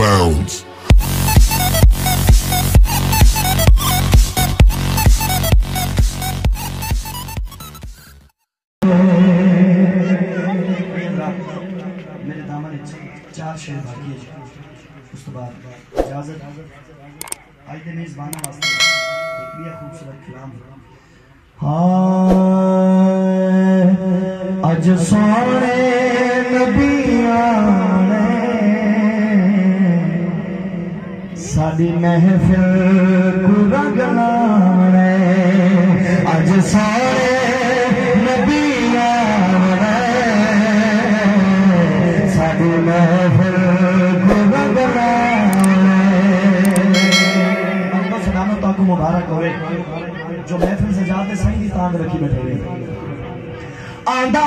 bounds. मेरे दामन चार शेर बाकी है उस तो बाद इजाजत आज दे मेजबाना वास्ते एक भी खूबसूरत कलाम हाय अज सोने नबियां ने साडी महफिल को रंगना ने अज सोने मुबारक होवे जो महफिल से जाते सही दी तांग रखी बैठे आंदा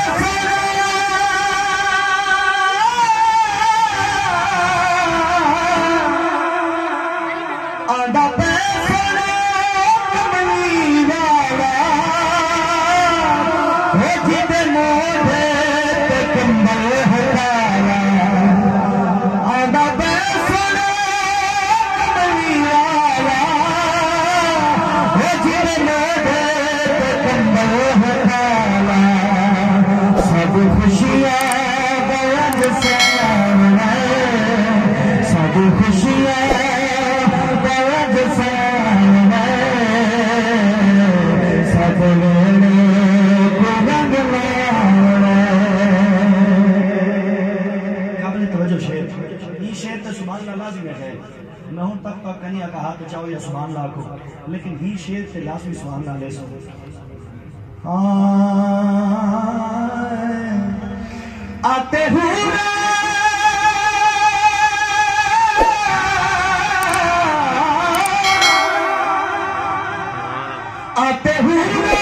या सुभान अल्लाह को लेकिन ही शेर से लाजमी सुभान अल्लाह ले सो आते हुए आते हुए